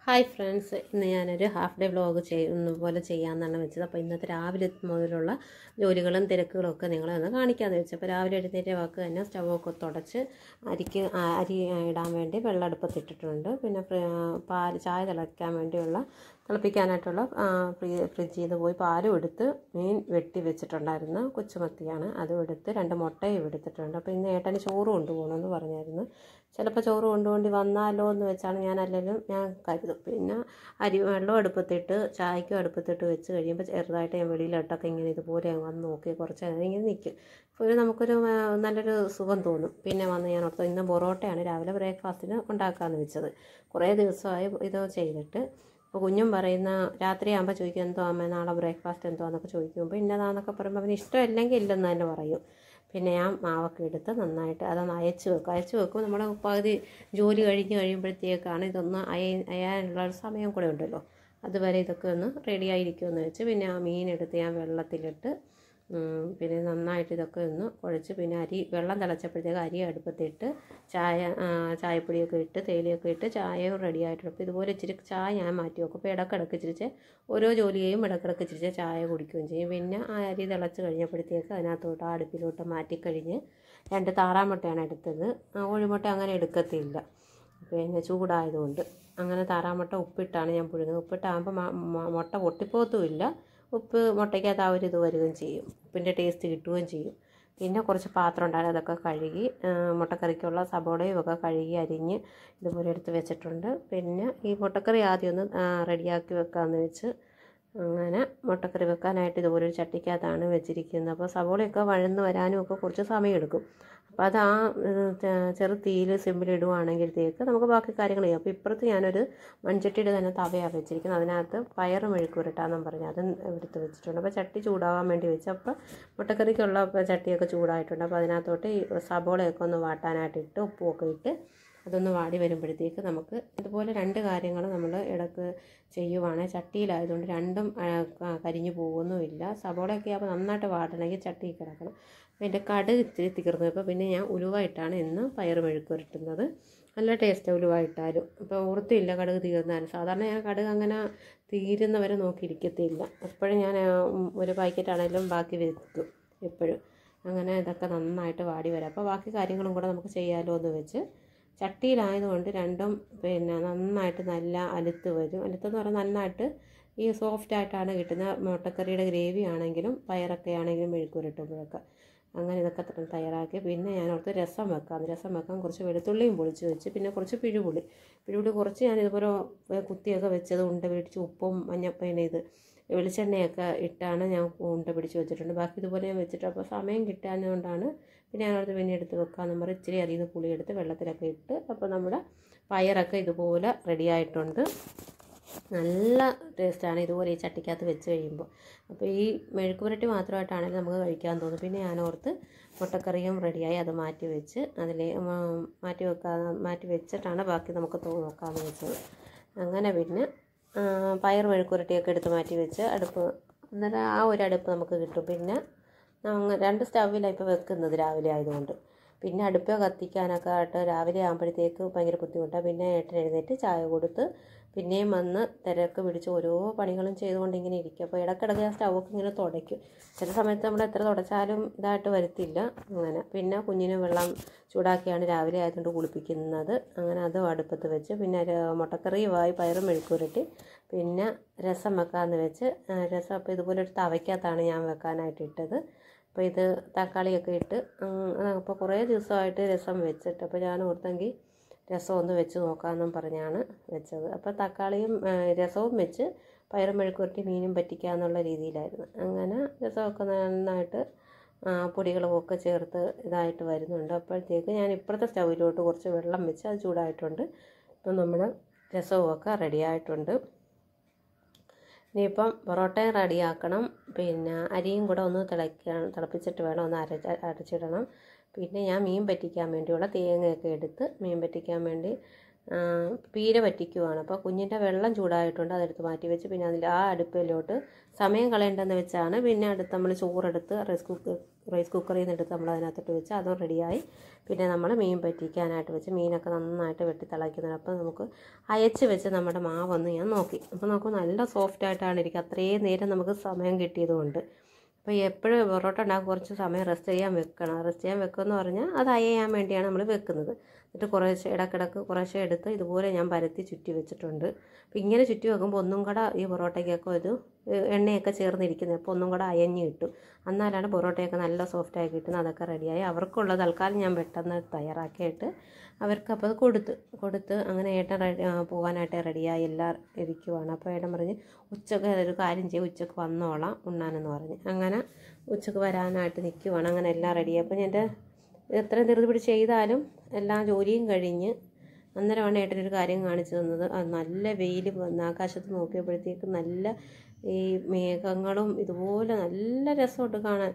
Hi friends, ഇന്ന് ഞാനൊരു half day vlog പോലെ ചെയ്യാമെന്നാണ് വെച്ചത്. അപ്പോൾ ഇന്നത്തെ രാവിലെ മുതലുള്ള ജോലികളും തിരക്കുകളും ഒക്കെ നിങ്ങളെ ഒന്ന് കാണിക്കാമെന്ന് വെച്ചു. അപ്പോൾ രാവിലെ എഴുന്നേറ്റ് വാക്ക് തന്നെ സ്റ്റവൊക്കെ തുടച്ച് അരി ഇടാൻ വേണ്ടി വെള്ളം അടുപ്പത്തിട്ടിട്ടുണ്ട്. പിന്നെ ചായ തിളപ്പിക്കാനായിട്ടുള്ള ഫ്രിഡ്ജിൽ നിന്ന് പോയി പാലും എടുത്ത് മീൻ വെട്ടി വെച്ചിട്ടുണ്ടായിരുന്നു. കൊച്ചുമത്തിയാണ്, അതും എടുത്ത് 2 മുട്ടയും എടുത്തിട്ടുണ്ട്. അപ്പോൾ ഇന്ന് ഏട്ടന് ചോറ് കൊണ്ടുപോകണമെന്ന് പറഞ്ഞായിരുന്നു. ചിലപ്പോൾ ചോറ് കൊണ്ടുപോണ്ടി വന്നാലോ എന്ന് വെച്ചാണ് ഞാൻ കരുതും. പിന്നെ വെള്ളം അടുപ്പത്തിട്ട് ചായക്കും അടുപ്പത്തിട്ട് വെച്ച് കഴിയുമ്പോൾ ചെറുതായിട്ട് ഞാൻ വെളിയിലോട്ടൊക്കെ ഇങ്ങനെ ഇതുപോലെ വന്ന് നോക്കി കുറച്ച് നേരം ഇങ്ങനെ നിൽക്കും. അപ്പോൾ നമുക്കൊരു നല്ലൊരു സുഖം തോന്നും. പിന്നെ വന്ന് ഞാൻ ഓർത്തു ഇന്ന് പൊറോട്ടയാണ് രാവിലെ ബ്രേക്ക്ഫാസ്റ്റിന് ഉണ്ടാക്കാമെന്ന് വെച്ചത്. കുറേ ദിവസമായി ഇത് ചെയ്തിട്ട്. അപ്പോൾ കുഞ്ഞും പറയുന്ന രാത്രിയാകുമ്പോൾ ചോദിക്കും എന്തോ അമ്മ നാളെ ബ്രേക്ക്ഫാസ്റ്റ് എന്തോ എന്നൊക്കെ ചോദിക്കുമ്പോൾ ഇന്നതാന്നൊക്കെ പറയുമ്പോൾ അവന് ഇഷ്ടമില്ലെങ്കിൽ ഇല്ലെന്ന് തന്നെ പറയും. പിന്നെ ഞാൻ മാവൊക്കെ എടുത്ത് നന്നായിട്ട് അതൊന്ന് അയച്ച് വെക്കും. നമ്മുടെ പകുതി ജോലി കഴിയുമ്പോഴത്തേക്കാണ് ഇതൊന്ന് അയാനുള്ള ഒരു സമയം കൂടെ ഉണ്ടല്ലോ. അതുവരെ ഇതൊക്കെ ഒന്ന് റെഡിയായിരിക്കുമെന്ന് വെച്ച് പിന്നെ ആ മീനെടുത്ത് ഞാൻ വെള്ളത്തിലിട്ട് പിന്നെ നന്നായിട്ട് ഇതൊക്കെ ഒന്ന് കുഴച്ച് പിന്നെ വെള്ളം തിളച്ചപ്പോഴത്തേക്ക് അരി അടുപ്പത്തിട്ട് ചായപ്പൊടിയൊക്കെ ഇട്ട് തേയിലയൊക്കെ ഇട്ട് ചായയും റെഡി ആയിട്ടുണ്ട്. അപ്പോൾ ഇതുപോലെ ഇച്ചിരി ചായ ഞാൻ മാറ്റി വെക്കും. അപ്പോൾ ഇടക്കിടക്ക് ഇച്ചിരിച്ച് ഓരോ ജോലിയെയും ഇടക്കിടക്ക് ഇച്ചിരിച്ച് ചായ കുടിക്കുകയും ചെയ്യും. പിന്നെ ആ അരി തിളച്ച് കഴിഞ്ഞപ്പോഴത്തേക്ക് അതിനകത്തോട്ട് അടുപ്പിലോട്ട് മാറ്റിക്കഴിഞ്ഞ് 2 താറാമുട്ടയാണ് എടുത്തത്. കോഴിമുട്ട അങ്ങനെ എടുക്കത്തില്ല, പിന്നെ ചൂടായതുകൊണ്ട്. അങ്ങനെ താറാമുട്ട ഉപ്പിട്ടാണ് ഞാൻ പുഴുങ്ങുന്നത്. ഉപ്പിട്ടാകുമ്പോൾ മുട്ട പൊട്ടിപ്പോത്തുമില്ല. ഉപ്പ് മുട്ടയ്ക്കകത്ത് ആ ഒരു ഇത് വരികയും ചെയ്യും, ഉപ്പിൻ്റെ ടേസ്റ്റ് കിട്ടുകയും ചെയ്യും. പിന്നെ കുറച്ച് പാത്രം ഉണ്ടായിരുന്നു, അതൊക്കെ കഴുകി മുട്ടക്കറിക്കുള്ള സബോളയും ഒക്കെ കഴുകി അരിഞ്ഞ് ഇതുപോലെ എടുത്ത് വെച്ചിട്ടുണ്ട്. പിന്നെ ഈ മുട്ടക്കറി ആദ്യം ഒന്ന് റെഡിയാക്കി വെക്കാമെന്ന് വെച്ച് അങ്ങനെ മുട്ടക്കറി വെക്കാനായിട്ട് ഇതുപോലെ ഒരു ചട്ടിക്കകത്താണ് വെച്ചിരിക്കുന്നത്. അപ്പോൾ സബോളയൊക്കെ വഴന്ന് വരാനും ഒക്കെ കുറച്ച് സമയമെടുക്കും. അപ്പോൾ അത് ചെറു തീയിൽ സിമ്മിലിടുവാണെങ്കിലത്തേക്ക് നമുക്ക് ബാക്കി കാര്യങ്ങൾ ചെയ്യാം. അപ്പോൾ ഇപ്പുറത്ത് ഞാനൊരു മൺചട്ടിയുടെ തന്നെ തവയാണ് വെച്ചിരിക്കുന്നത്. അതിനകത്ത് പയറ് മെഴുക്കുരട്ടാന്നും പറഞ്ഞ് അതും എടുത്ത് വെച്ചിട്ടുണ്ട്. അപ്പോൾ ചട്ടി ചൂടാവാൻ വേണ്ടി വെച്ച് അപ്പോൾ മുട്ടക്കറിക്കുള്ള ചട്ടിയൊക്കെ ചൂടായിട്ടുണ്ട്. അപ്പോൾ അതിനകത്തോട്ട് ഈ സബോളയൊക്കെ ഒന്ന് വാട്ടാനായിട്ട് ഇട്ട് ഉപ്പുമൊക്കെ ഇട്ട് അതൊന്ന് വാടി വരുമ്പോഴത്തേക്ക് നമുക്ക് ഇതുപോലെ 2 കാര്യങ്ങൾ നമ്മൾ ഇടയ്ക്ക് ചെയ്യുവാണെങ്കിൽ ചട്ടിയിലായതുകൊണ്ട് രണ്ടും കരിഞ്ഞു പോകുന്നുമില്ല. സബോളയൊക്കെ ആകുമ്പോൾ നന്നായിട്ട് വാടണമെങ്കിൽ ചട്ടിയിൽ കിടക്കണം. അപ്പോൾ എൻ്റെ കടുക് ഇത്തിരി തീർന്നു. അപ്പോൾ പിന്നെ ഞാൻ ഉലുവായിട്ടാണ് ഇന്ന് പയറ് മെഴുക്കുരട്ടുന്നത്. നല്ല ടേസ്റ്റ് ഉലുവായിട്ടാലും. ഇപ്പോൾ ഓർത്തില്ല കടുക് തീർന്നാലും. സാധാരണ ഞാൻ കടുക് അങ്ങനെ തീരുന്നവരെ നോക്കിയിരിക്കത്തില്ല. എപ്പോഴും ഞാൻ ഒരു പാക്കറ്റാണെങ്കിലും ബാക്കി വെക്കും എപ്പോഴും. അങ്ങനെ ഇതൊക്കെ നന്നായിട്ട് വാടി വരാം. അപ്പോൾ ബാക്കി കാര്യങ്ങളും കൂടെ നമുക്ക് ചെയ്യാമല്ലോ എന്ന് വെച്ച് ചട്ടിയിലായതുകൊണ്ട് രണ്ടും പിന്നെ നന്നായിട്ട് നല്ല അലുത്ത് വരും. അലുത്തെന്ന് പറഞ്ഞാൽ നന്നായിട്ട് ഈ സോഫ്റ്റായിട്ടാണ് കിട്ടുന്നത്. മുട്ടക്കറിയുടെ ഗ്രേവി ആണെങ്കിലും പയറൊക്കെ ആണെങ്കിലും മെഴുക്കുരട്ടുമ്പോഴൊക്കെ അങ്ങനെ ഇതൊക്കെ തയ്യാറാക്കി. പിന്നെ ഞാനോർത്ത് രസം വെക്കാൻ കുറച്ച് വെളുത്തുള്ളിയും പൊളിച്ച് വെച്ച് പിന്നെ കുറച്ച് പിഴുപുളി കുറച്ച് ഞാൻ ഇതുപോലെ കുത്തിയൊക്കെ വെച്ചത് ഉണ്ട പിടിച്ച് ഉപ്പും മഞ്ഞപ്പൊടി വെളിച്ചെണ്ണയൊക്കെ ഇട്ടാണ് ഞാൻ ഉണ്ട പിടിച്ച് വെച്ചിട്ടുണ്ട്. ബാക്കി ഇതുപോലെ ഞാൻ വെച്ചിട്ട് അപ്പോൾ സമയം കിട്ടാഞ്ഞതുകൊണ്ടാണ് പിന്നെ ഞാനോർത്ത് പിന്നെ എടുത്ത് വെക്കാമെന്ന് പറഞ്ഞ് ഇച്ചിരി അതിൽ നിന്ന് പുളി എടുത്ത് വെള്ളത്തിലൊക്കെ ഇട്ട് അപ്പോൾ നമ്മുടെ പയറൊക്കെ ഇതുപോലെ റെഡിയായിട്ടുണ്ട്. നല്ല ടേസ്റ്റാണ് ഇതുപോലെ ഈ ചട്ടിക്കകത്ത് വെച്ച് കഴിയുമ്പോൾ. അപ്പോൾ ഈ മെഴുക്കുപുരട്ടി മാത്രമായിട്ടാണെങ്കിൽ നമുക്ക് കഴിക്കാൻ തോന്നും. പിന്നെ ഞാനോർത്ത് മുട്ടക്കറിയും റെഡിയായി അത് മാറ്റി വെച്ച് മാറ്റി വെച്ചിട്ടാണ് ബാക്കി നമുക്ക് നോക്കാമെന്ന് വെച്ചത്. അങ്ങനെ പിന്നെ പയർ മെഴുക്കുപുരട്ടിയൊക്കെ എടുത്ത് മാറ്റി വെച്ച് അന്നേരം ആ ഒരു അടുപ്പ് നമുക്ക് കിട്ടും. പിന്നെ 2 സ്റ്റൗവിലാണ് ഇപ്പോൾ വെക്കുന്നത് രാവിലെ ആയതുകൊണ്ട്. പിന്നെ അടുപ്പ് കത്തിക്കാനൊക്കെ ആയിട്ട് രാവിലെ ആകുമ്പോഴത്തേക്ക് ഭയങ്കര ബുദ്ധിമുട്ടാണ്. പിന്നെ ഏട്ടൻ എഴുന്നേറ്റ് ചായ കൊടുത്ത് പിന്നെയും വന്ന് തിരക്ക് പിടിച്ച് ഓരോ പണികളും ചെയ്തുകൊണ്ട് ഇങ്ങനെ ഇരിക്കും. അപ്പോൾ ഇടയ്ക്കിടയ്ക്ക് ഞാൻ സ്റ്റൗവൊക്കെ ഇങ്ങനെ തുടയ്ക്കും. ചില സമയത്ത് നമ്മൾ എത്ര തുടച്ചാലും ഇതായിട്ട് വരത്തില്ല. അങ്ങനെ പിന്നെ കുഞ്ഞിന് വെള്ളം ചൂടാക്കിയാണ് രാവിലെ ആയതുകൊണ്ട് കുളിപ്പിക്കുന്നത്. അങ്ങനെ അതും അടുപ്പത്ത് വെച്ച് പിന്നെ മുട്ടക്കറിയുമായി പയറും മെഴുക്കുപുരട്ടി പിന്നെ രസം വെക്കാമെന്ന് വെച്ച് രസം അപ്പോൾ ഇതുപോലെ ഒരു തവയ്ക്കകത്താണ് ഞാൻ വെക്കാനായിട്ട് ഇട്ടത്. അപ്പോൾ ഇത് തക്കാളിയൊക്കെ ഇട്ട് അപ്പോൾ കുറേ ദിവസമായിട്ട് രസം വെച്ചിട്ട് അപ്പോൾ ഞാൻ ഓർത്തെങ്കിൽ രസം ഒന്ന് വെച്ച് നോക്കാമെന്നും പറഞ്ഞാണ് വെച്ചത്. അപ്പോൾ തക്കാളിയും രസവും വെച്ച് പയറും മെഴുക്കുപുരട്ടി മീനും പറ്റിക്കാന്നുള്ള രീതിയിലായിരുന്നു. അങ്ങനെ രസമൊക്കെ നന്നായിട്ട് പൊടികളൊക്കെ ചേർത്ത് ഇതായിട്ട് വരുന്നുണ്ട്. അപ്പോഴത്തേക്ക് ഞാൻ ഇപ്പുറത്തെ സ്റ്റൗവിലോട്ട് കുറച്ച് വെള്ളം വെച്ച് അത് ചൂടായിട്ടുണ്ട്. ഇപ്പം നമ്മുടെ രസവുമൊക്കെ റെഡിയായിട്ടുണ്ട്. ഇനിയിപ്പം പൊറോട്ടയും റെഡിയാക്കണം. പിന്നെ അരിയും കൂടെ ഒന്ന് തിളപ്പിച്ചിട്ട് വേണം ഒന്ന് അരച്ചിടണം. പിന്നെ ഞാൻ മീൻ പറ്റിക്കാൻ വേണ്ടിയുള്ള തേങ്ങയൊക്കെ എടുത്ത് മീൻ പറ്റിക്കാൻ വേണ്ടി പീര പറ്റിക്കുവാണ്. അപ്പോൾ കുഞ്ഞിൻ്റെ വെള്ളം ചൂടായിട്ടുണ്ട്, അതെടുത്ത് മാറ്റി വെച്ച് പിന്നെ അതിൽ ആ അടുപ്പിലോട്ട് സമയം കളയേണ്ടെന്ന് വെച്ചാണ് പിന്നെ അടുത്ത് നമ്മൾ ചോറെടുത്ത് റൈസ് കുക്കറിൽ നിന്ന് എടുത്ത് നമ്മൾ അതിനകത്തോട്ട് വെച്ച് അതും റെഡിയായി. പിന്നെ നമ്മൾ മീൻ പറ്റിക്കാനായിട്ട് വെച്ച് മീനൊക്കെ നന്നായിട്ട് വെട്ടി തിളയ്ക്കുന്നത്. അപ്പോൾ നമുക്ക് അയച്ച് വെച്ച് നമ്മുടെ മാവൊന്ന് ഞാൻ നോക്കി. അപ്പോൾ നമുക്ക് നല്ല സോഫ്റ്റായിട്ടാണ് ഇരിക്കുക. അത്രയും നേരം നമുക്ക് സമയം കിട്ടിയതുകൊണ്ട്. അപ്പോൾ എപ്പോഴും പൊറോട്ട ഉണ്ടാകും കുറച്ച് സമയം റെസ്റ്റ് ചെയ്യാൻ വെക്കണം. റെസ്റ്റ് ചെയ്യാൻ വെക്കുമെന്ന് പറഞ്ഞാൽ അത് അയയാൻ വേണ്ടിയാണ് നമ്മൾ വെക്കുന്നത്. എന്നിട്ട് കുറേശ്ശെ ഇടക്കിടക്ക് കുറേശ്ശെ എടുത്ത് ഇതുപോലെ ഞാൻ പരത്തി ചുറ്റി വെച്ചിട്ടുണ്ട്. അപ്പോൾ ഇങ്ങനെ ചുറ്റി വെക്കുമ്പോൾ ഒന്നും കൂടെ ഈ പൊറോട്ടയ്ക്കൊക്കെ ഒരു എണ്ണയൊക്കെ ചേർന്നിരിക്കുന്നത്. അപ്പോൾ ഒന്നും കൂടെ അയഞ്ഞ് കിട്ടും. എന്നാലാണ് പൊറോട്ടയൊക്കെ നല്ല സോഫ്റ്റായി കിട്ടുന്നത്. അതൊക്കെ റെഡിയായി. അവർക്കുള്ള തൽക്കാലം ഞാൻ പെട്ടെന്ന് തയ്യാറാക്കിയിട്ട് അവർക്കപ്പോൾ അത് കൊടുത്ത് അങ്ങനെ ഏട്ടൻ പോകാനായിട്ട് റെഡിയായി എല്ലാം ഇരിക്കുവാണ്. അപ്പോൾ ഏട്ടൻ പറഞ്ഞ് ഉച്ചക്ക് ഒരു കാര്യം ചെയ്യും, ഉച്ചക്ക് വന്നോളാം ഉണ്ണാനെന്ന് പറഞ്ഞ്. അങ്ങനെ ഉച്ചക്ക് വരാനായിട്ട് നിൽക്കുവാണ്. അങ്ങനെ എല്ലാം റെഡിയായി. അപ്പോൾ എൻ്റെ എത്രയും ധൃതി പിടിച്ച് ചെയ്താലും എല്ലാ ജോലിയും കഴിഞ്ഞ് അന്നേരമാണ് ഏട്ടനൊരു കാര്യം കാണിച്ചു തന്നത്. അത് നല്ല വെയിൽ വന്ന് ആകാശത്ത് നോക്കിയപ്പോഴത്തേക്ക് നല്ല ഈ മേഘങ്ങളും ഇതുപോലെ നല്ല രസമുണ്ട് കാണാൻ.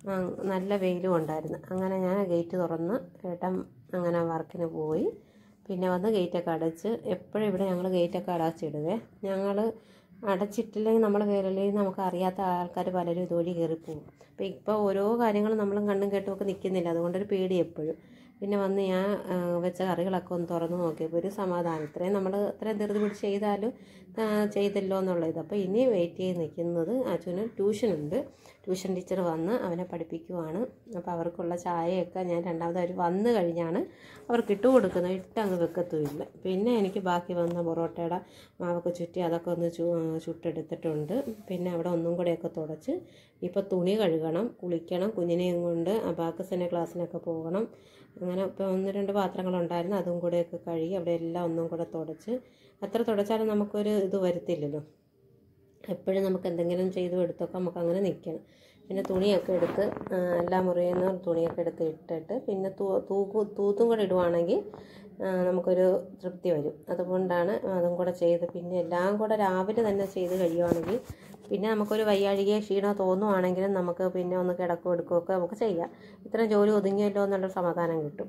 നല്ല വെയിലും ഉണ്ടായിരുന്നു. അങ്ങനെ ഞാൻ ഗേറ്റ് തുറന്ന് ഏട്ടൻ അങ്ങനെ വർക്കിന് പോയി. പിന്നെ വന്ന് ഗേറ്റൊക്കെ അടച്ച്. എപ്പോഴും ഇവിടെ ഞങ്ങൾ ഗേറ്റൊക്കെ അടച്ചിടുവേ. ഞങ്ങൾ അടച്ചിട്ടില്ലെങ്കിൽ നമ്മൾ കയറില്ലെങ്കിൽ നമുക്ക് അറിയാത്ത ആൾക്കാർ പലരും ഇതുവഴി കയറിപ്പോവും. അപ്പോൾ ഇപ്പോൾ ഓരോ കാര്യങ്ങളും നമ്മളും കണ്ണും കേട്ടുമൊക്കെ നിൽക്കുന്നില്ല, അതുകൊണ്ടൊരു പേടി എപ്പോഴും. പിന്നെ വന്ന് ഞാൻ വെച്ച കറികളൊക്കെ ഒന്ന് തുറന്ന് നോക്കിയപ്പോൾ ഒരു സമാധാനം. അത്രയും ധൃതി പിടിച്ച് ചെയ്താലും ചെയ്തല്ലോ എന്നുള്ളത്. അപ്പോൾ ഇനി വെയിറ്റ് ചെയ്ത് നിൽക്കുന്നത് അച്ഛന് ട്യൂഷനുണ്ട്. ട്യൂഷൻ ടീച്ചർ വന്ന് അവനെ പഠിപ്പിക്കുവാണ്. അപ്പോൾ അവർക്കുള്ള ചായയൊക്കെ ഞാൻ രണ്ടാമത് അവർ വന്നു കഴിഞ്ഞാണ് അവർക്ക് ഇട്ട് കൊടുക്കുന്നത്. ഇട്ടങ്ങ് വെക്കത്തുമില്ല. പിന്നെ എനിക്ക് ബാക്കി വന്ന പൊറോട്ടയുടെ മാവൊക്കെ ചുറ്റി അതൊക്കെ ഒന്ന് ചുട്ടെടുത്തിട്ടുണ്ട്. പിന്നെ അവിടെ ഒന്നും കൂടെയൊക്കെ തുടച്ച് ഇപ്പോൾ തുണി കഴുകണം, കുളിക്കണം, കുഞ്ഞിനെയും കൊണ്ട് അബാക്കസിൻ്റെ ക്ലാസ്സിനൊക്കെ പോകണം. അങ്ങനെ ഇപ്പോൾ 1-2 പാത്രങ്ങളുണ്ടായിരുന്നു, അതും കൂടെയൊക്കെ കഴുകി അവിടെ എല്ലാം ഒന്നും കൂടെ തുടച്ച്. എത്ര തുടച്ചാലും നമുക്കൊരു ഇത് വരത്തില്ലല്ലോ. എപ്പോഴും നമുക്ക് എന്തെങ്കിലും ചെയ്തു എടുത്തൊക്കെ നമുക്കങ്ങനെ നിൽക്കണം. പിന്നെ തുണിയൊക്കെ എടുത്ത് എല്ലാ മുറിയിൽ നിന്ന് തുണിയൊക്കെ എടുത്ത് ഇട്ടിട്ട് പിന്നെ തൂത്തും കൂടെ ഇടുവാണെങ്കിൽ നമുക്കൊരു തൃപ്തി വരും. അതുകൊണ്ടാണ് അതും കൂടെ ചെയ്ത് പിന്നെ എല്ലാം കൂടെ രാവിലെ തന്നെ ചെയ്ത് കഴിയുവാണെങ്കിൽ പിന്നെ നമുക്കൊരു വയ്യാഴികയോ ക്ഷീണമോ തോന്നുവാണെങ്കിലും നമുക്ക് പിന്നെ ഒന്ന് കിടക്കുകയോ എടുക്കുകയൊക്കെ നമുക്ക് ചെയ്യാം. ഇത്രയും ജോലി ഒതുങ്ങിയല്ലോ എന്നുള്ളൊരു സമാധാനം കിട്ടും.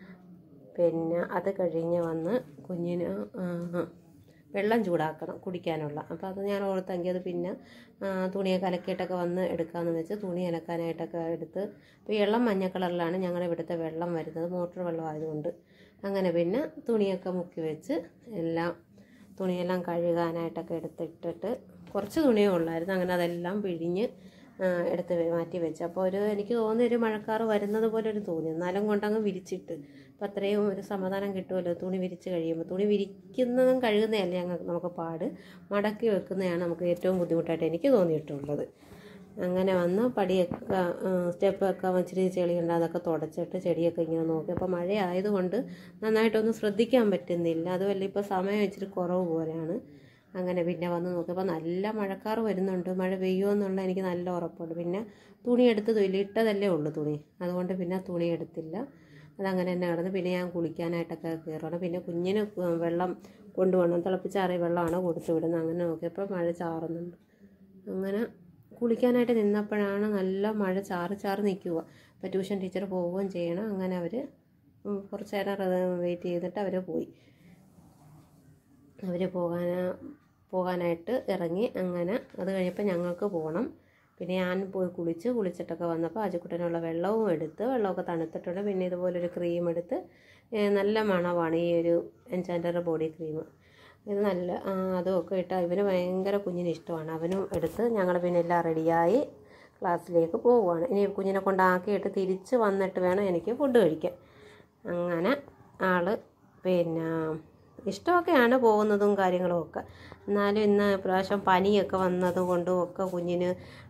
പിന്നെ അത് കഴിഞ്ഞ് വന്ന് കുഞ്ഞിന് വെള്ളം ചൂടാക്കണം കുടിക്കാനുള്ള. അപ്പോൾ അത് ഞാൻ ഓർത്തെങ്കിൽ അത് പിന്നെ തുണിയൊക്കെ അലക്കിയിട്ടൊക്കെ വന്ന് എടുക്കാമെന്ന് വെച്ച് തുണി അലക്കാനായിട്ടൊക്കെ എടുത്ത്. അപ്പോൾ ഇളം മഞ്ഞ കളറിലാണ് ഞങ്ങളുടെ ഇവിടുത്തെ വെള്ളം വരുന്നത്, മോട്ടോർ വെള്ളം ആയതുകൊണ്ട്. അങ്ങനെ പിന്നെ തുണിയൊക്കെ മുക്കി വെച്ച് തുണിയെല്ലാം കഴുകാനായിട്ടൊക്കെ എടുത്തിട്ടിട്ട് കുറച്ച് തുണിയേ ഉള്ളായിരുന്നു. അങ്ങനെ അതെല്ലാം പിഴിഞ്ഞ് എടുത്ത് മാറ്റി വെച്ച്. അപ്പോൾ എനിക്ക് തോന്നിയൊരു മഴക്കാറ് വരുന്നത് പോലെ ഒരു തോന്നി. എന്നാലും കൊണ്ടങ്ങ് വിരിച്ചിട്ട്. അപ്പോൾ അത്രയും ഒരു സമാധാനം കിട്ടുമല്ലോ തുണി വിരിച്ച് കഴിയുമ്പോൾ. തുണി വിരിക്കുന്നതും കഴുകുന്നതല്ലേ നമുക്ക് പാട്, മടക്കി വെക്കുന്നതാണ് നമുക്ക് ഏറ്റവും ബുദ്ധിമുട്ടായിട്ട് എനിക്ക് തോന്നിയിട്ടുള്ളത്. അങ്ങനെ വന്ന് പടിയൊക്കെ സ്റ്റെപ്പൊക്കെ ഇച്ചിരി ചെളിയുണ്ട്, അതൊക്കെ തുടച്ചിട്ട് ചെടിയൊക്കെ ഇങ്ങനെ നോക്കി. അപ്പോൾ മഴ ആയതുകൊണ്ട് നന്നായിട്ടൊന്നും ശ്രദ്ധിക്കാൻ പറ്റുന്നില്ല. അതുമല്ല ഇപ്പോൾ സമയം ഇച്ചിരി കുറവ് പോലെയാണ്. അങ്ങനെ പിന്നെ വന്ന് നോക്കിയപ്പോൾ നല്ല മഴക്കാറ് വരുന്നുണ്ട്. മഴ പെയ്യുമെന്നുള്ള എനിക്ക് നല്ല ഉറപ്പുണ്ട്. പിന്നെ തുണി എടുത്തതുമില്ല, ഇട്ടതല്ലേ ഉള്ളൂ തുണി. അതുകൊണ്ട് പിന്നെ തുണി എടുത്തില്ല, അതങ്ങനെ തന്നെ കിടന്ന്. പിന്നെ ഞാൻ കുളിക്കാനായിട്ടൊക്കെ കയറണം. പിന്നെ കുഞ്ഞിന് വെള്ളം കൊണ്ടുപോകണം, തിളപ്പിച്ചാറിയ വെള്ളമാണ് കൊടുത്തു വിടുന്നത്. അങ്ങനെ നോക്കിയപ്പോൾ മഴ ചാറുന്നുണ്ട്. അങ്ങനെ കുളിക്കാനായിട്ട് നിന്നപ്പോഴാണ് നല്ല മഴ ചാറി നിൽക്കുക. അപ്പോൾ ട്യൂഷൻ ടീച്ചർ പോവുകയും ചെയ്യണം. അങ്ങനെ അവർ കുറച്ച് നേരം വെയിറ്റ് ചെയ്തിട്ട് അവർ പോയി. അവർ പോകാനായിട്ട് ഇറങ്ങി. അങ്ങനെ അത് കഴിഞ്ഞപ്പോൾ ഞങ്ങൾക്ക് പോകണം. പിന്നെ ഞാൻ പോയി കുളിച്ചിട്ടൊക്കെ വന്നപ്പോൾ അജുക്കുട്ടനുള്ള വെള്ളമൊക്കെ തണുത്തിട്ടുണ്ട്. പിന്നെ ഇതുപോലൊരു ക്രീം എടുത്ത്, നല്ല മണമാണ് ഈ ഒരു എൻചാൻഡർ ബോഡി ക്രീം. ഇത് നല്ല അതുമൊക്കെ ഇട്ട് ഇവന് ഭയങ്കര കുഞ്ഞിന് ഇഷ്ടമാണ്. അവനും എടുത്ത് ഞങ്ങൾ പിന്നെ എല്ലാം റെഡിയായി ക്ലാസ്സിലേക്ക് പോവുകയാണ്. ഇനി കുഞ്ഞിനെ കൊണ്ടാക്കിയിട്ട് തിരിച്ച് വന്നിട്ട് വേണം എനിക്ക് ഫുഡ് കഴിക്കാൻ. അങ്ങനെ പിന്നെ ഇഷ്ടമൊക്കെയാണ് പോകുന്നതും കാര്യങ്ങളും ഒക്കെ. എന്നാലും ഇന്ന് പ്രാവശ്യം പനിയൊക്കെ വന്നത് കൊണ്ടും ഒക്കെ കുഞ്ഞിന്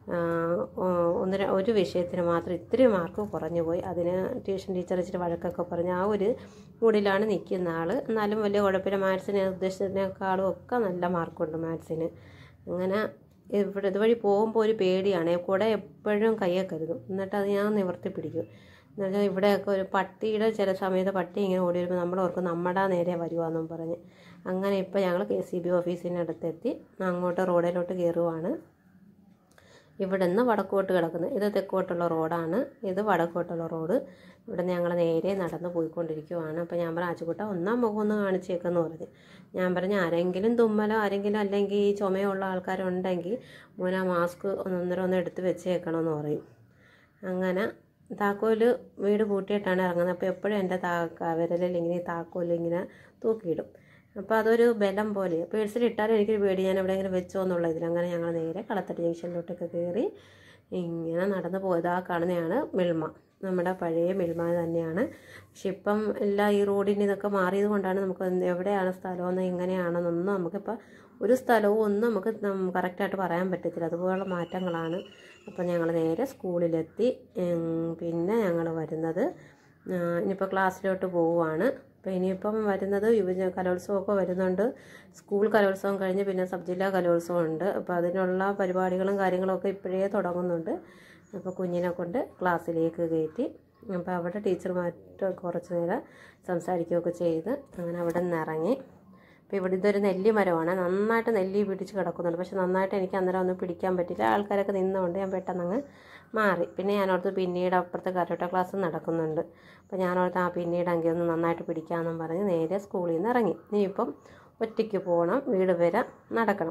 ഒരു വിഷയത്തിന് മാത്രം ഇത്തിരി മാർക്ക് കുറഞ്ഞു പോയി. അതിന് ട്യൂഷൻ ടീച്ചർ ഇച്ചിരി വഴക്കൊക്കെ പറഞ്ഞ് ആ ഒരു മൂഡിലാണ് നിൽക്കുന്ന ആൾ. എന്നാലും വലിയ കുഴപ്പമില്ല. മാത്സിന് ഉദ്ദേശിച്ചതിനേക്കാളും ഒക്കെ നല്ല മാർക്കുണ്ട് മാത്സിന്. അങ്ങനെ ഇതുവഴി പോകുമ്പോൾ ഒരു പേടിയാണ്. കൂടെ എപ്പോഴും കയ്യെ കരുതും. എന്നിട്ട് അത് ഞാൻ നിവർത്തി പിടിക്കും. എന്നുവെച്ചാൽ ഇവിടെയൊക്കെ ഒരു പട്ടിയുടെ ചില സമയത്ത് പട്ടി ഇങ്ങനെ ഓടി വരുമ്പോൾ നമ്മൾ ഓർക്കും നമ്മുടെ നേരെ വരുവാന്നും പറഞ്ഞ്. അങ്ങനെ ഇപ്പോൾ ഞങ്ങൾ KCB ഓഫീസിൻ്റെ അടുത്തെത്തി. അങ്ങോട്ട് റോഡിലോട്ട് കയറുവാണ്. ഇവിടുന്ന് വടക്കോട്ട് കിടക്കുന്നത്. ഇത് തെക്കോട്ടുള്ള റോഡാണ്, ഇത് വടക്കോട്ടുള്ള റോഡ്. ഇവിടുന്ന് ഞങ്ങൾ നേരെ നടന്ന് പോയിക്കൊണ്ടിരിക്കുവാണ്. അപ്പോൾ ഞാൻ പറഞ്ഞു ആച്ചുകുട്ട ഒന്നാം മുഖം ഒന്ന് കാണിച്ചേക്കെന്ന് പറഞ്ഞു. ഞാൻ പറഞ്ഞു ആരെങ്കിലും തുമ്മലോ ആരെങ്കിലും അല്ലെങ്കിൽ ചുമയുള്ള ആൾക്കാരുണ്ടെങ്കിൽ മോനെ മാസ്ക് ഒന്ന് എടുത്ത് വെച്ചേക്കണമെന്ന് പറയും. അങ്ങനെ താക്കോല് വീട് പൂട്ടിയിട്ടാണ് ഇറങ്ങുന്നത്. അപ്പോൾ എപ്പോഴും എൻ്റെ വിരലിൽ ഇങ്ങനെ താക്കോല് ഇങ്ങനെ തൂക്കിയിടും. അപ്പോൾ അതൊരു ബലം പോലെ. പേഴ്സിലിട്ടാലും എനിക്കൊരു പേടി, ഞാൻ എവിടെയെങ്കിലും വെച്ചോ എന്നുള്ള ഇതിൽ. അങ്ങനെ ഞങ്ങൾ നേരെ കളത്തട്ട് ജംഗ്ഷനിലോട്ടൊക്കെ കയറി ഇങ്ങനെ നടന്ന് പോയത്. ആ കാണുന്നതാണ് മിൽമ, നമ്മുടെ പഴയ മിൽമ തന്നെയാണ്. പക്ഷെ ഇപ്പം എല്ലാം ഈ റോഡിന് ഇതൊക്കെ മാറിയത് കൊണ്ടാണ് നമുക്ക് എവിടെയാണ് സ്ഥലമെന്ന് എങ്ങനെയാണെന്നൊന്നും നമുക്കിപ്പോൾ ഒരു സ്ഥലവും ഒന്നും നമുക്ക് കറക്റ്റായിട്ട് പറയാൻ പറ്റത്തില്ല. അതുപോലുള്ള മാറ്റങ്ങളാണ്. അപ്പം ഞങ്ങൾ നേരെ സ്കൂളിലെത്തി. പിന്നെ ഞങ്ങൾ വരുന്നത് ഇനിയിപ്പോൾ ക്ലാസ്സിലോട്ട് പോവുകയാണ്. അപ്പോൾ ഇനിയിപ്പം വരുന്നത് കലോത്സവമൊക്കെ വരുന്നുണ്ട്. സ്കൂൾ കലോത്സവം കഴിഞ്ഞ് പിന്നെ സബ് ജില്ലാ കലോത്സവം ഉണ്ട്. അപ്പോൾ അതിനുള്ള പരിപാടികളും കാര്യങ്ങളൊക്കെ ഇപ്പോഴേ തുടങ്ങുന്നുണ്ട്. അപ്പോൾ കുഞ്ഞിനെ കൊണ്ട് ക്ലാസ്സിലേക്ക് കയറ്റി. അപ്പോൾ അവിടെ ടീച്ചർമാർക്ക് കുറച്ച് നേരം സംസാരിക്കുകയൊക്കെ ചെയ്ത് അങ്ങനെ അവിടെ നിന്ന് ഇറങ്ങി. അപ്പോൾ ഇവിടെ ഇതൊരു നെല്ലി മരമാണ്, നന്നായിട്ട് നെല്ലി പിടിച്ച് കിടക്കുന്നുണ്ട്. പക്ഷെ നന്നായിട്ട് എനിക്ക് അന്നേരം ഒന്നും പിടിക്കാൻ പറ്റില്ല, ആൾക്കാരൊക്കെ നിന്നുകൊണ്ട് ഞാൻ പെട്ടെന്നങ്ങ് മാറി. പിന്നെ ഞാനോർത്ത് പിന്നീട് അപ്പുറത്തെ കരോട്ട ക്ലാസ് നടക്കുന്നുണ്ട്. അപ്പോൾ ഞാനോർത്ത് പിന്നീട് അங்கே ഒന്ന് നന്നായിട്ട് പിടിക്കാമെന്നും പറഞ്ഞ് നേരെ സ്കൂളിൽ നിന്ന് ഇറങ്ങി. ഇനിയിപ്പം ഒറ്റയ്ക്ക് പോകണം, വീട് വരെ നടക്കണം.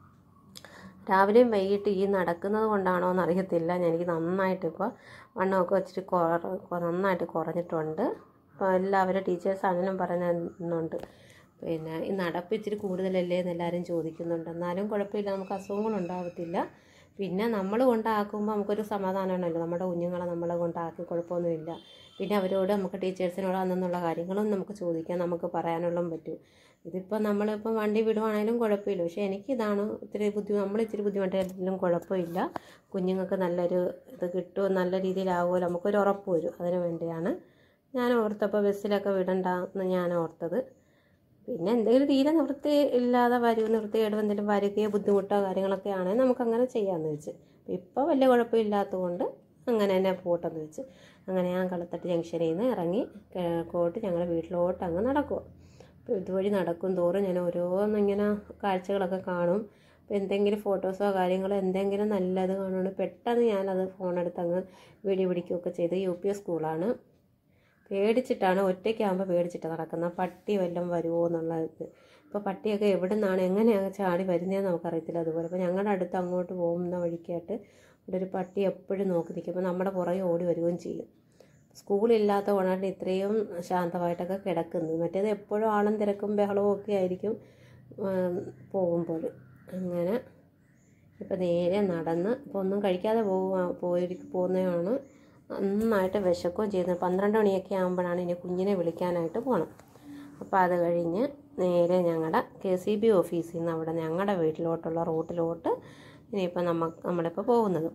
രാവിലെയും വൈകിട്ട് ഈ നടക്കുന്നത് കൊണ്ടാണോ എന്നറിയത്തില്ല, എനിക്ക് നന്നായിട്ട് ഇപ്പോൾ വണ്ണമൊക്കെ വെച്ചിട്ട് നന്നായിട്ട് കുറഞ്ഞിട്ടുണ്ട്. അപ്പോൾ എല്ലാവരും ടീച്ചേഴ്സാണെങ്കിലും പറയുന്നുണ്ട്, പിന്നെ ഈ നടപ്പ് ഇച്ചിരി കൂടുതലല്ലേ എന്ന് എല്ലാവരും ചോദിക്കുന്നുണ്ട്. എന്നാലും കുഴപ്പമില്ല, നമുക്ക് അസുഖങ്ങളുണ്ടാകത്തില്ല. പിന്നെ നമ്മൾ കൊണ്ടാക്കുമ്പോൾ നമുക്കൊരു സമാധാനമാണല്ലോ, നമ്മുടെ കുഞ്ഞുങ്ങളെ നമ്മളെ കൊണ്ടാക്കി കുഴപ്പമൊന്നുമില്ല. പിന്നെ അവരോട് നമുക്ക് ടീച്ചേഴ്സിനോട് അന്നുള്ള കാര്യങ്ങളും നമുക്ക് ചോദിക്കാൻ, നമുക്ക് പറയാനുള്ള പറ്റും. ഇതിപ്പോൾ നമ്മളിപ്പോൾ വണ്ടി വിടുവാണെങ്കിലും കുഴപ്പമില്ല. പക്ഷേ എനിക്കിതാണ് നമ്മളിച്ചിരി ബുദ്ധിമുട്ടായാലും കുഴപ്പമില്ല. കുഞ്ഞുങ്ങൾക്ക് നല്ലൊരു ഇത് കിട്ടുമോ, നല്ല രീതിയിലാവുമല്ലോ, നമുക്കൊരു ഉറപ്പ് വരും. അതിന് വേണ്ടിയാണ് ഞാൻ ഓർത്തപ്പോൾ ബസ്സിലൊക്കെ വിടണ്ട എന്ന് ഞാൻ ഓർത്തത്. പിന്നെ എന്തെങ്കിലും തീരെ നിവൃത്തി ഇല്ലാതെ നിവൃത്തികേട് എന്തെങ്കിലും വരികയോ ബുദ്ധിമുട്ടോ കാര്യങ്ങളൊക്കെ ആണെങ്കിൽ നമുക്കങ്ങനെ ചെയ്യാമെന്ന് വെച്ച്. ഇപ്പോൾ വലിയ കുഴപ്പമില്ലാത്തതുകൊണ്ട് അങ്ങനെ തന്നെ പോട്ടെന്ന് വെച്ച്. അങ്ങനെ ഞാൻ കളത്തട്ട് ജംഗ്ഷനിൽ നിന്ന് ഇറങ്ങി കിഴക്കോട്ട് ഞങ്ങളുടെ വീട്ടിലോട്ട് അങ്ങ് നടക്കുക. അപ്പോൾ ഇതുവഴി നടക്കും തോറും ഞാൻ ഓരോന്നിങ്ങനെ കാഴ്ചകളൊക്കെ കാണും. അപ്പോൾ എന്തെങ്കിലും ഫോട്ടോസോ കാര്യങ്ങളോ എന്തെങ്കിലും നല്ലത് കാണുകയാണ് പെട്ടെന്ന് ഞാനത് ഫോണെടുത്ത് അങ്ങ് വീഡിയോ പിടിക്കുകയൊക്കെ ചെയ്ത്. UP സ്കൂളാണ്. പേടിച്ചിട്ടാണ്, ഒറ്റയ്ക്കാകുമ്പോൾ പേടിച്ചിട്ടാണ് നടക്കുന്നത്. പട്ടി വല്ലതും വരുമോ എന്നുള്ള ഇത്. ഇപ്പോൾ പട്ടിയൊക്കെ എവിടെ നിന്നാണ് എങ്ങനെയാണ് ചാടി വരുന്നതെന്ന് നമുക്കറിയത്തില്ല. അതുപോലെ ഇപ്പോൾ ഞങ്ങളുടെ അടുത്ത് അങ്ങോട്ട് പോകുന്ന വഴിക്കായിട്ട് ഇവിടെ ഒരു പട്ടി എപ്പോഴും നോക്കി നിൽക്കും. അപ്പോൾ നമ്മുടെ പുറകെ ഓടി വരികയും ചെയ്യും. സ്കൂളില്ലാത്ത കൊണ്ടാണ് ഇത്രയും ശാന്തമായിട്ടൊക്കെ കിടക്കുന്നത്. മറ്റേത് എപ്പോഴും ആളും തിരക്കും ബഹളവും ഒക്കെ ആയിരിക്കും പോകുമ്പോൾ. അങ്ങനെ ഇപ്പോൾ നേരെ നടന്ന് ഇപ്പോൾ ഒന്നും കഴിക്കാതെ പോകുന്നതാണ്. നന്നായിട്ട് വിശക്കുകയും ചെയ്യുന്നത്. 12 മണിയൊക്കെ ആകുമ്പോഴാണ് ഇനി കുഞ്ഞിനെ വിളിക്കാനായിട്ട് പോകണം. അപ്പോൾ അത് കഴിഞ്ഞ് നേരെ ഞങ്ങളുടെ KCB ഓഫീസിൽ നിന്ന് അവിടെ ഞങ്ങളുടെ വീട്ടിലോട്ടുള്ള റൂട്ടിലോട്ട് ഇനിയിപ്പോൾ നമ്മളിപ്പോൾ പോകുന്നത്.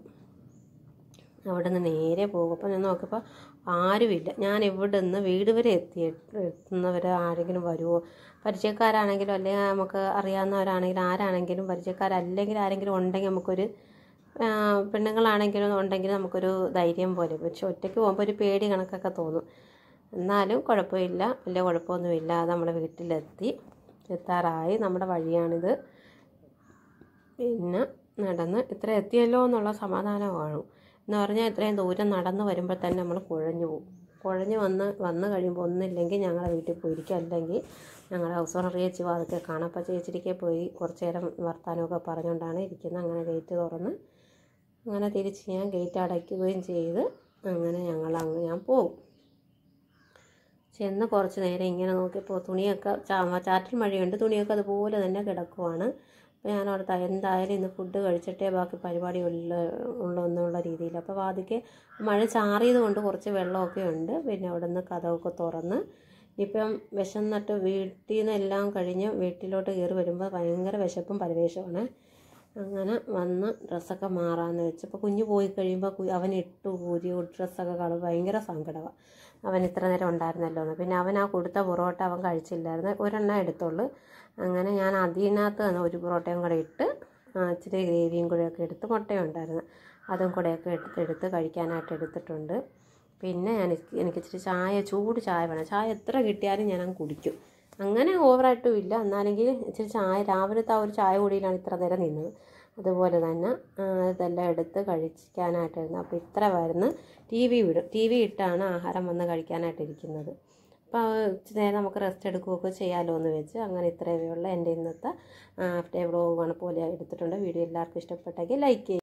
അവിടെ നിന്ന് നേരെ പോകും. അപ്പോൾ ഞാൻ നോക്കിയപ്പോൾ ആരുമില്ല. ഞാൻ ഇവിടെ നിന്ന് വീട് വരെ എത്തുന്നവരെ ആരെങ്കിലും വരുമോ, പരിചയക്കാരാണെങ്കിലും അല്ലെങ്കിൽ നമുക്ക് അറിയാവുന്നവരാണെങ്കിലും ആരാണെങ്കിലും പരിചയക്കാരല്ലെങ്കിൽ ആരെങ്കിലും ഉണ്ടെങ്കിൽ നമുക്കൊരു പെണ്ണുങ്ങളാണെങ്കിലും ഉണ്ടെങ്കിൽ നമുക്കൊരു ധൈര്യം പോലെ. പക്ഷെ ഒറ്റയ്ക്ക് പോകുമ്പോൾ ഒരു പേടി കണക്കൊക്കെ തോന്നും. എന്നാലും കുഴപ്പമില്ല, വലിയ കുഴപ്പമൊന്നുമില്ല. അത് നമ്മുടെ എത്താറായി. നമ്മുടെ വഴിയാണിത്. പിന്നെ നടന്ന് ഇത്ര എത്തിയല്ലോ എന്നുള്ള സമാധാനമാണ്. എന്ന് പറഞ്ഞാൽ ഇത്രയും ദൂരം നടന്ന് വരുമ്പോൾ തന്നെ നമ്മൾ കുഴഞ്ഞു പോകും. കുഴഞ്ഞ് വന്ന് കഴിയുമ്പോൾ ഒന്നില്ലെങ്കിൽ ഞങ്ങളുടെ വീട്ടിൽ പോയിരിക്കും, അല്ലെങ്കിൽ ഞങ്ങളുടെ ഹൗസ് ഓണർ ചേച്ചി അതൊക്കെ കാണാം. അപ്പോൾ ചേച്ചിക്ക് പോയി കുറച്ച് നേരം വർത്താനമൊക്കെ പറഞ്ഞുകൊണ്ടാണ് ഇരിക്കുന്നത്. അങ്ങനെ ഗേറ്റ് തുറന്ന് അങ്ങനെ തിരിച്ച് ഞാൻ ഗേറ്റ് അടയ്ക്കുകയും ചെയ്ത് അങ്ങനെ ഞാൻ പോകും. ചെന്ന് കുറച്ച് നേരം ഇങ്ങനെ നോക്കിയപ്പോൾ തുണിയൊക്കെ ചാറ്റൽ മഴയുണ്ട്, തുണിയൊക്കെ അതുപോലെ തന്നെ കിടക്കുവാണ്. അപ്പോൾ ഞാൻ ഓർത്താ എന്തായാലും ഇന്ന് ഫുഡ് കഴിച്ചിട്ടേ ബാക്കി പരിപാടി ഉള്ളെന്നുള്ള രീതിയിൽ. അപ്പോൾ വാതിക്ക് മഴ ചാറിയത് കൊണ്ട് കുറച്ച് വെള്ളമൊക്കെ ഉണ്ട്. പിന്നെ അവിടെ നിന്ന് കതവൊക്കെ തുറന്ന് ഇപ്പം വിശന്നിട്ട് വീട്ടിൽ നിന്നെല്ലാം കഴിഞ്ഞ് വീട്ടിലോട്ട് കയറി വരുമ്പോൾ ഭയങ്കര വിശപ്പും പരിവേഷമാണ്. അങ്ങനെ വന്ന് ഡ്രസ്സൊക്കെ മാറാമെന്ന് വെച്ചപ്പോൾ കുഞ്ഞ് പോയി കഴിയുമ്പോൾ അവനിട്ട് ഊരി ഡ്രസ്സൊക്കെ കാണുമ്പോൾ ഭയങ്കര സങ്കടമാണ്. അവൻ ഇത്ര നേരം ഉണ്ടായിരുന്നല്ലോ എന്ന്. പിന്നെ അവൻ ആ കൊടുത്ത പൊറോട്ട അവൻ കഴിച്ചില്ലായിരുന്നു, ഒരെണ്ണം എടുത്തുള്ളൂ. അങ്ങനെ ഞാൻ അതിനകത്ത് തന്നെ ഒരു പൊറോട്ടയും കൂടെ ഇട്ട് ഇച്ചിരി ഗ്രേവിയും കൂടെയൊക്കെ എടുത്ത് മുട്ടയുണ്ടായിരുന്നു അതും കൂടെയൊക്കെ എടുത്ത് കഴിക്കാനായിട്ട് എടുത്തിട്ടുണ്ട്. പിന്നെ എനിക്ക് ഇച്ചിരി ചൂട് ചായ വേണം. ചായ എത്ര കിട്ടിയാലും ഞാനങ്ങ് കുടിക്കും. അങ്ങനെ ഓവറായിട്ടും ഇല്ല, എന്നാലെങ്കിൽ ഇച്ചിരി ചായ രാവിലത്തെ ആ ഒരു ചായ കുടിയിലാണ് ഇത്ര നേരം നിന്നത്. അതുപോലെ തന്നെ ഇതെല്ലാം എടുത്ത് കഴിക്കാനായിട്ടിരുന്നു. അപ്പോൾ ഇത്ര വരുന്ന ടി വി ഇട്ടാണ് ആഹാരം വന്ന് കഴിക്കാനായിട്ടിരിക്കുന്നത്. അപ്പോൾ ഇച്ചിരി നേരം നമുക്ക് റെസ്റ്റ് എടുക്കുകയൊക്കെ ചെയ്യാമല്ലോ എന്ന് വെച്ച് അങ്ങനെ ഇത്രയേ ഉള്ളൂ എൻ്റെ ഇന്നത്തെ ഡേ വ്ളോഗാണ് പോലെ എടുത്തിട്ടുണ്ട്. വീഡിയോ എല്ലാവർക്കും ഇഷ്ടപ്പെട്ടെങ്കിൽ ലൈക്ക് ചെയ്യുക.